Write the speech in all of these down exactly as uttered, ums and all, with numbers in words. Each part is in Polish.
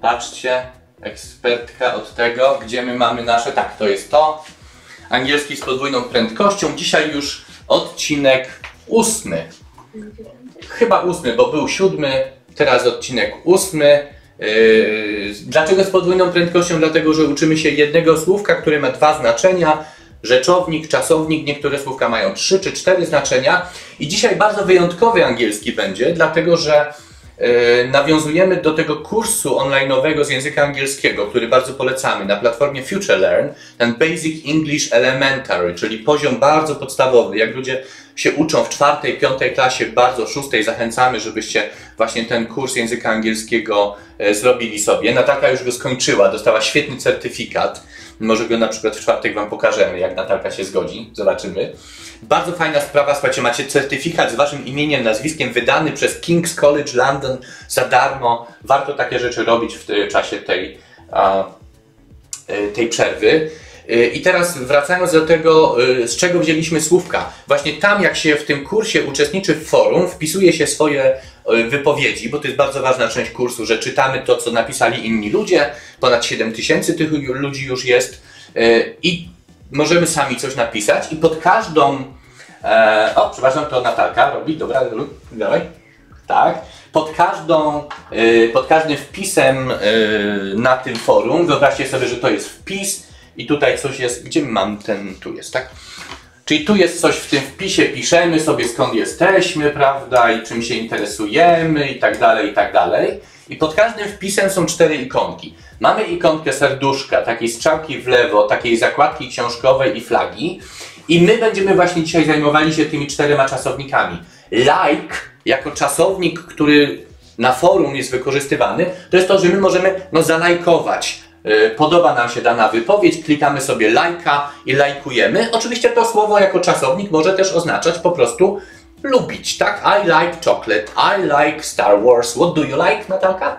Patrzcie, ekspertka od tego, gdzie my mamy nasze, tak, to jest to. Angielski z podwójną prędkością. Dzisiaj już odcinek ósmy. Chyba ósmy, bo był siódmy, teraz odcinek ósmy. Yy, dlaczego z podwójną prędkością? Dlatego, że uczymy się jednego słówka, które ma dwa znaczenia. Rzeczownik, czasownik, niektóre słówka mają trzy czy cztery znaczenia. I dzisiaj bardzo wyjątkowy angielski będzie, dlatego że yy, nawiązujemy do tego kursu online'owego z języka angielskiego, który bardzo polecamy na platformie FutureLearn, ten Basic English Elementary, czyli poziom bardzo podstawowy. Jak ludzie się uczą w czwartej, piątej klasie, bardzo szóstej, zachęcamy, żebyście właśnie ten kurs języka angielskiego e, zrobili sobie. Natalka już go skończyła, dostała świetny certyfikat. Może go na przykład w czwartek wam pokażemy, jak Natalka się zgodzi. Zobaczymy. Bardzo fajna sprawa, słuchajcie, macie certyfikat z waszym imieniem, nazwiskiem wydany przez King's College London za darmo. Warto takie rzeczy robić w czasie tej, a, tej przerwy. I teraz wracając do tego, z czego wzięliśmy słówka. Właśnie tam, jak się w tym kursie uczestniczy w forum, wpisuje się swoje wypowiedzi, bo to jest bardzo ważna część kursu, że czytamy to, co napisali inni ludzie. Ponad siedem tysięcy tych ludzi już jest. I możemy sami coś napisać i pod każdą... O, przepraszam, to Natalka robi. Dobra, dawaj. Tak. Pod, każdą, pod każdym wpisem na tym forum, wyobraźcie sobie, że to jest wpis, i tutaj coś jest, gdzie mam ten, tu jest, tak? Czyli tu jest coś w tym wpisie, piszemy sobie skąd jesteśmy, prawda, i czym się interesujemy i tak dalej, i tak dalej. I pod każdym wpisem są cztery ikonki. Mamy ikonkę serduszka, takiej strzałki w lewo, takiej zakładki książkowej i flagi. I my będziemy właśnie dzisiaj zajmowali się tymi czterema czasownikami. Like, jako czasownik, który na forum jest wykorzystywany, to jest to, że my możemy no, zalajkować. Podoba nam się dana wypowiedź, klikamy sobie lajka i lajkujemy. Oczywiście to słowo jako czasownik może też oznaczać po prostu lubić, tak? I like chocolate, I like Star Wars. What do you like, Natalka?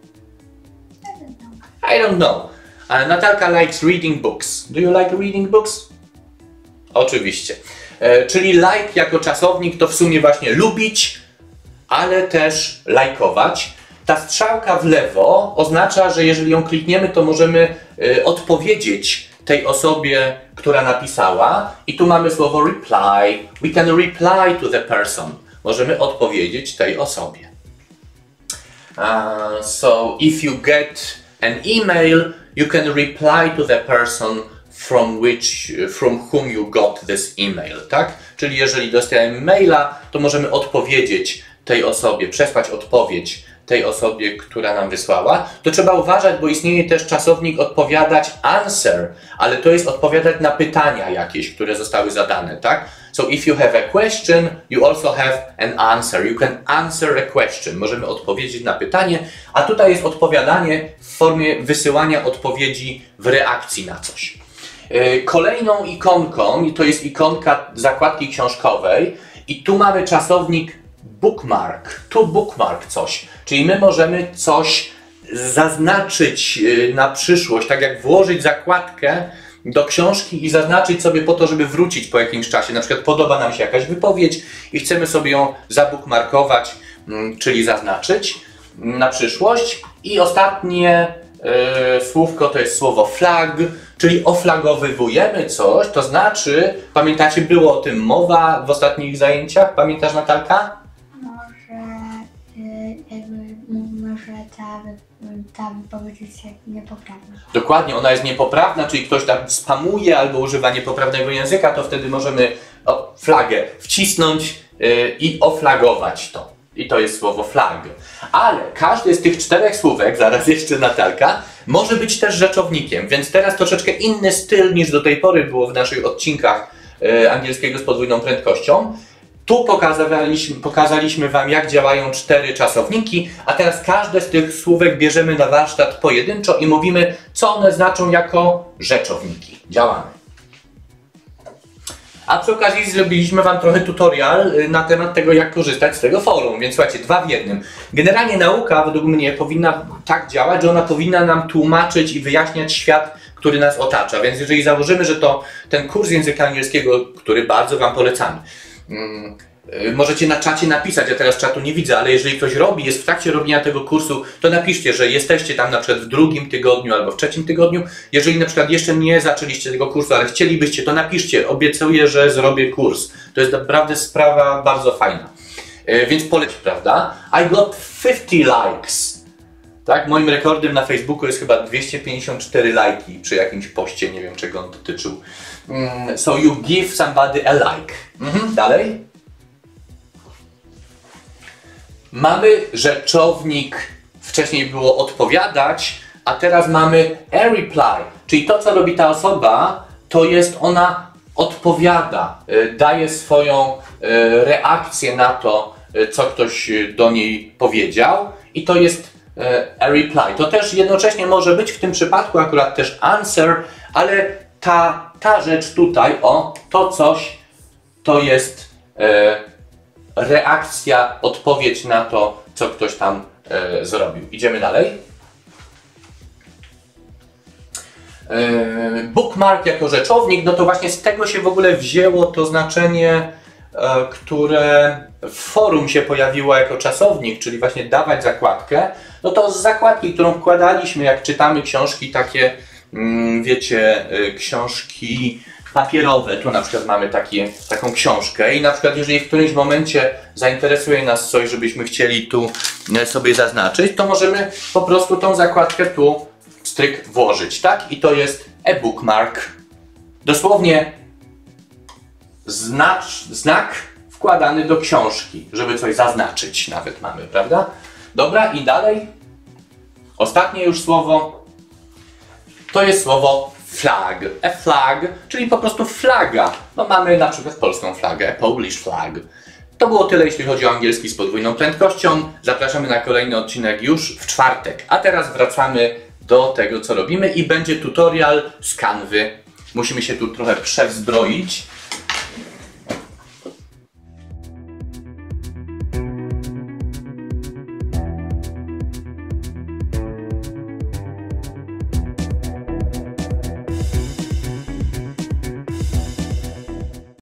I don't know. I don't know. Uh, Natalka likes reading books. Do you like reading books? Oczywiście. E, czyli like jako czasownik to w sumie właśnie lubić, ale też lajkować. Ta strzałka w lewo oznacza, że jeżeli ją klikniemy, to możemy y, odpowiedzieć tej osobie, która napisała. I tu mamy słowo reply. We can reply to the person. Możemy odpowiedzieć tej osobie. Uh, so, if you get an email, you can reply to the person from which, from whom you got this email, tak? Czyli jeżeli dostajemy maila, to możemy odpowiedzieć tej osobie, przesłać odpowiedź tej osobie, która nam wysłała, to trzeba uważać, bo istnieje też czasownik odpowiadać answer, ale to jest odpowiadać na pytania jakieś, które zostały zadane, tak? So if you have a question, you also have an answer. You can answer a question. Możemy odpowiedzieć na pytanie, a tutaj jest odpowiadanie w formie wysyłania odpowiedzi w reakcji na coś. Kolejną ikonką, to jest ikonka zakładki książkowej i tu mamy czasownik bookmark, to bookmark coś, czyli my możemy coś zaznaczyć na przyszłość, tak jak włożyć zakładkę do książki i zaznaczyć sobie po to, żeby wrócić po jakimś czasie. Na przykład podoba nam się jakaś wypowiedź i chcemy sobie ją zabookmarkować, czyli zaznaczyć na przyszłość. I ostatnie yy, słówko to jest słowo flag, czyli oflagowywujemy coś, to znaczy, pamiętacie, było o tym mowa w ostatnich zajęciach, pamiętasz, Natalka? Może y, jakby mówimy, że ta, ta wypowiedź jest niepoprawna. Dokładnie, ona jest niepoprawna, czyli ktoś tam spamuje albo używa niepoprawnego języka, to wtedy możemy o, flagę wcisnąć yy, i oflagować to. I to jest słowo flag. Ale każdy z tych czterech słówek, zaraz jeszcze Natalka, może być też rzeczownikiem, więc teraz troszeczkę inny styl niż do tej pory było w naszych odcinkach yy, angielskiego z podwójną prędkością. Tu pokazaliśmy, pokazaliśmy wam, jak działają cztery czasowniki, a teraz każde z tych słówek bierzemy na warsztat pojedynczo i mówimy, co one znaczą jako rzeczowniki. Działamy. A przy okazji zrobiliśmy wam trochę tutorial na temat tego, jak korzystać z tego forum, więc słuchajcie, dwa w jednym. Generalnie nauka według mnie powinna tak działać, że ona powinna nam tłumaczyć i wyjaśniać świat, który nas otacza, więc jeżeli założymy, że to ten kurs języka angielskiego, który bardzo wam polecamy, Możecie na czacie napisać, ja teraz czatu nie widzę, ale jeżeli ktoś robi, jest w trakcie robienia tego kursu, to napiszcie, że jesteście tam na przykład w drugim tygodniu albo w trzecim tygodniu. Jeżeli na przykład jeszcze nie zaczęliście tego kursu, ale chcielibyście, to napiszcie, obiecuję, że zrobię kurs. To jest naprawdę sprawa bardzo fajna. Więc poleć, prawda? I got fifty likes. Tak, moim rekordem na Facebooku jest chyba dwieście pięćdziesiąt cztery lajki przy jakimś poście, nie wiem czego on dotyczył. So you give somebody a like. Mhm, dalej. Mamy rzeczownik, wcześniej było odpowiadać, a teraz mamy a reply, czyli to, co robi ta osoba, to jest ona odpowiada, daje swoją reakcję na to, co ktoś do niej powiedział i to jest a reply. To też jednocześnie może być w tym przypadku akurat też answer, ale ta, ta rzecz tutaj, o, to coś, to jest reakcja, odpowiedź na to, co ktoś tam e, zrobił. Idziemy dalej. E, bookmark jako rzeczownik, no to właśnie z tego się w ogóle wzięło to znaczenie, e, które w forum się pojawiło jako czasownik, czyli właśnie dawać zakładkę. No to z zakładki, którą wkładaliśmy, jak czytamy książki takie, mm, wiecie, y, książki papierowe, tu na przykład mamy takie, taką książkę i na przykład jeżeli w którymś momencie zainteresuje nas coś, żebyśmy chcieli tu sobie zaznaczyć, to możemy po prostu tą zakładkę tu stryk włożyć, tak? I to jest a bookmark. Dosłownie znacz, znak wkładany do książki, żeby coś zaznaczyć nawet mamy, prawda? Dobra, i dalej. Ostatnie już słowo to jest słowo flag. A flag, czyli po prostu flaga. No mamy na przykład polską flagę, Polish flag. To było tyle, jeśli chodzi o angielski z podwójną prędkością. Zapraszamy na kolejny odcinek już w czwartek. A teraz wracamy do tego, co robimy i będzie tutorial z Canvy. Musimy się tu trochę przewzbroić.